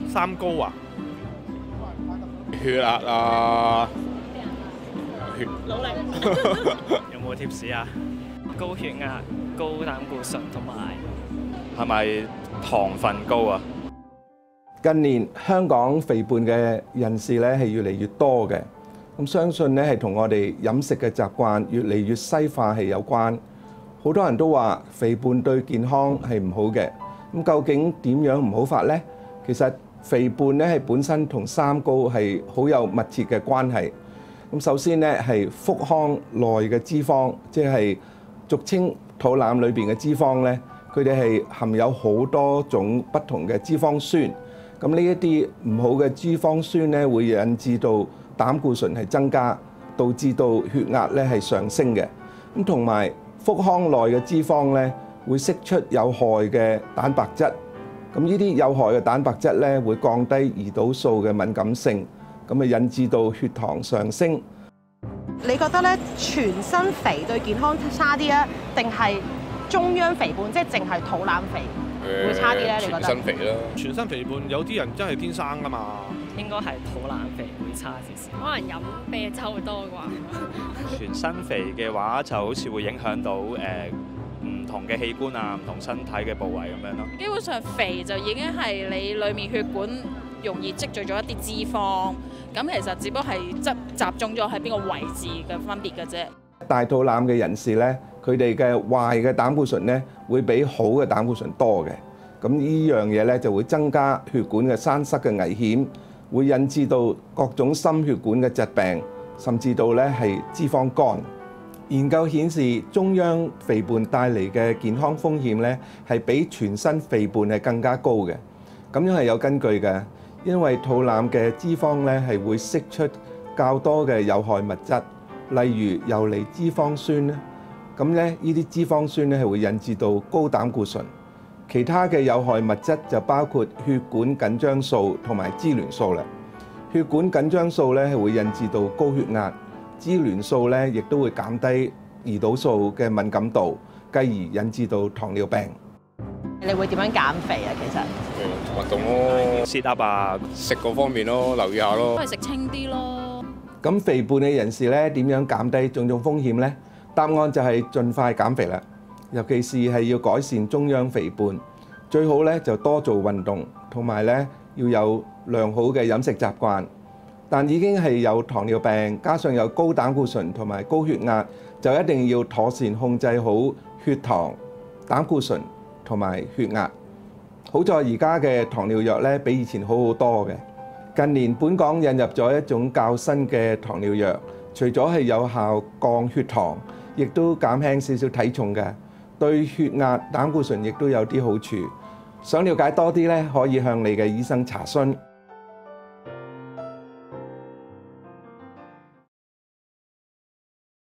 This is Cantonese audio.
三高啊， 血壓啊， 努力。有冇貼士啊？高血壓、高膽固醇同埋係咪糖分高啊？ 近年香港肥胖嘅人士咧係越嚟越多嘅，咁相信咧係同我哋飲食嘅習慣越嚟越西化係有關。好多人都話肥胖對健康係唔好嘅，咁究竟點樣唔好法呢？其實肥胖咧係本身同三高係好有密切嘅關係。咁首先咧係腹腔內嘅脂肪，即係俗稱肚腩裏邊嘅脂肪咧，佢哋係含有好多種不同嘅脂肪酸。咁呢一啲唔好嘅脂肪酸咧，會引致到膽固醇係增加，導致到血壓咧係上升嘅。咁同埋腹腔內嘅脂肪咧，會釋出有害嘅蛋白質。咁呢啲有害嘅蛋白質咧，會降低胰島素嘅敏感性，咁啊引致到血糖上升。 你覺得咧全身肥對健康差啲啊，定係中央肥胖，即係淨係肚腩肥會差啲咧？你覺得？ 全身肥啦， 全身肥胖有啲人真係天生㗎嘛。 應該係肚腩肥會差少少。 可能飲啤酒多啩。 全身肥嘅話，就好似會影響到唔同嘅器官啊、唔同身體嘅部位咁樣咯。 基本上肥就已經係你裡面血管容易積聚咗一啲脂肪，咁其實只不過係集中咗喺邊個位置嘅分別嘅啫。 大肚腩嘅人士咧，佢哋嘅壞嘅膽固醇咧，會比好嘅膽固醇多嘅。咁呢樣嘢咧就會增加血管嘅栓塞嘅危險，會引致到各種心血管嘅疾病，甚至到咧係脂肪肝。研究顯示，中央肥胖帶嚟嘅健康風險咧，係比全身肥胖係更加高嘅。咁樣係有根據嘅，因為肚腩嘅脂肪咧係會釋出較多嘅有害物質，例如游離脂肪酸咧。咁咧呢啲脂肪酸咧係會引致到高膽固醇。其他嘅有害物質就包括血管緊張素同埋支聯素啦。血管緊張素咧係會引致到高血壓。支聯素咧，亦都會減低胰島素嘅敏感度，繼而引致到糖尿病。 你會點樣減肥啊？其實運動咯 ，sit up 啊， 食嗰方面咯，留意下咯。 都係食清啲咯。 咁肥胖嘅人士咧，點樣減低種種風險呢？答案就係盡快減肥啦，尤其是係要改善中央肥胖，最好咧就多做運動，同埋咧要有良好嘅飲食習慣。但已經係有糖尿病，加上有高膽固醇同埋高血壓，就一定要妥善控制好血糖、膽固醇同埋血壓。好在而家嘅糖尿藥咧，比以前好好多嘅。近年本港引入咗一種較新嘅糖尿藥，除咗係有效降血糖，亦都減輕少少體重嘅，對血壓、膽固醇亦都有啲好處。想了解多啲咧，可以向你嘅醫生查詢。